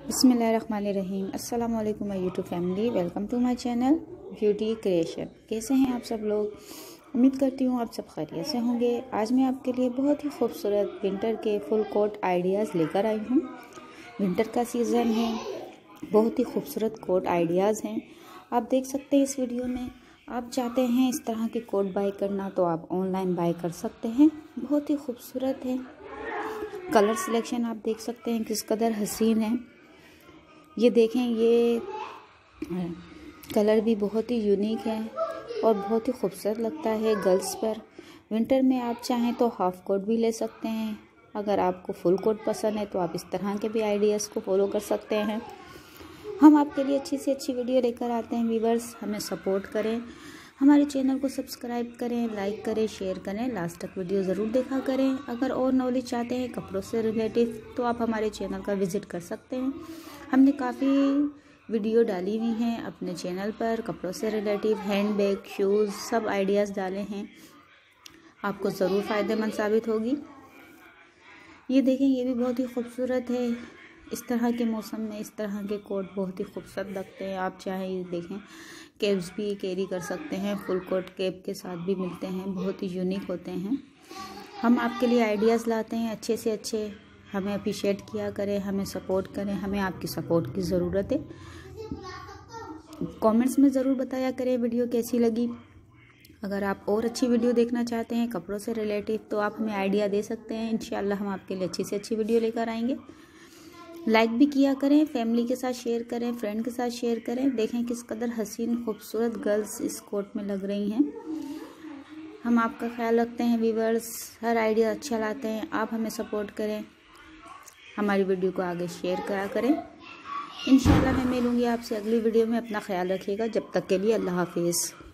बिस्मिल्लाहिर्रहमानिर्रहीम। अस्सलाम वालेकुम my YouTube family, welcome to my channel beauty creation. कैसे हैं आप सब लोग? उम्मीद करती हूँ आप सब खैरियत से होंगे। आज मैं आपके लिए बहुत ही खूबसूरत विंटर के फुल कोट आइडियाज़ लेकर आई हूँ। विंटर का सीज़न है, बहुत ही खूबसूरत कोट आइडियाज़ हैं। आप देख सकते हैं इस वीडियो में। आप चाहते हैं इस तरह के कोट बाय करना तो आप ऑनलाइन बाय कर सकते हैं। बहुत ही खूबसूरत है। कलर सिलेक्शन आप देख सकते हैं किस कदर हसीन है। ये देखें, ये कलर भी बहुत ही यूनिक है और बहुत ही खूबसूरत लगता है गर्ल्स पर। विंटर में आप चाहें तो हाफ़ कोट भी ले सकते हैं। अगर आपको फुल कोट पसंद है तो आप इस तरह के भी आइडियाज़ को फॉलो कर सकते हैं। हम आपके लिए अच्छी से अच्छी वीडियो लेकर आते हैं। व्यूअर्स, हमें सपोर्ट करें, हमारे चैनल को सब्सक्राइब करें, लाइक करें, शेयर करें, लास्ट तक वीडियो ज़रूर देखा करें। अगर और नॉलेज चाहते हैं कपड़ों से रिलेटिव तो आप हमारे चैनल का विज़िट कर सकते हैं। हमने काफ़ी वीडियो डाली हुई हैं अपने चैनल पर, कपड़ों से रिलेटिव, हैंड बैग, शूज़, सब आइडियाज़ डाले हैं। आपको ज़रूर फ़ायदेमंद साबित होगी। ये देखें, ये भी बहुत ही खूबसूरत है। इस तरह के मौसम में इस तरह के कोट बहुत ही खूबसूरत लगते हैं। आप चाहें ये देखें, कैप्स भी कैरी कर सकते हैं, फुल कोट कैप के साथ भी मिलते हैं, बहुत ही यूनिक होते हैं। हम आपके लिए आइडियाज़ लाते हैं अच्छे से अच्छे। हमें अप्रिशिएट किया करें, हमें सपोर्ट करें, हमें आपकी सपोर्ट की ज़रूरत है। कमेंट्स में ज़रूर बताया करें वीडियो कैसी लगी। अगर आप और अच्छी वीडियो देखना चाहते हैं कपड़ों से रिलेटिव तो आप हमें आइडिया दे सकते हैं। इंशाल्लाह हम आपके लिए अच्छी से अच्छी वीडियो लेकर आएंगे। लाइक भी किया करें, फैमिली के साथ शेयर करें, फ्रेंड के साथ शेयर करें। देखें किस कदर हसीन खूबसूरत गर्ल्स इस कोट में लग रही हैं। हम आपका ख्याल रखते हैं व्यूअर्स, हर आइडिया अच्छा लाते हैं। आप हमें सपोर्ट करें, हमारी वीडियो को आगे शेयर करा करें। इंशाल्लाह मैं मिलूँगी आपसे अगली वीडियो में। अपना ख्याल रखिएगा। जब तक के लिए अल्लाह हाफिज़।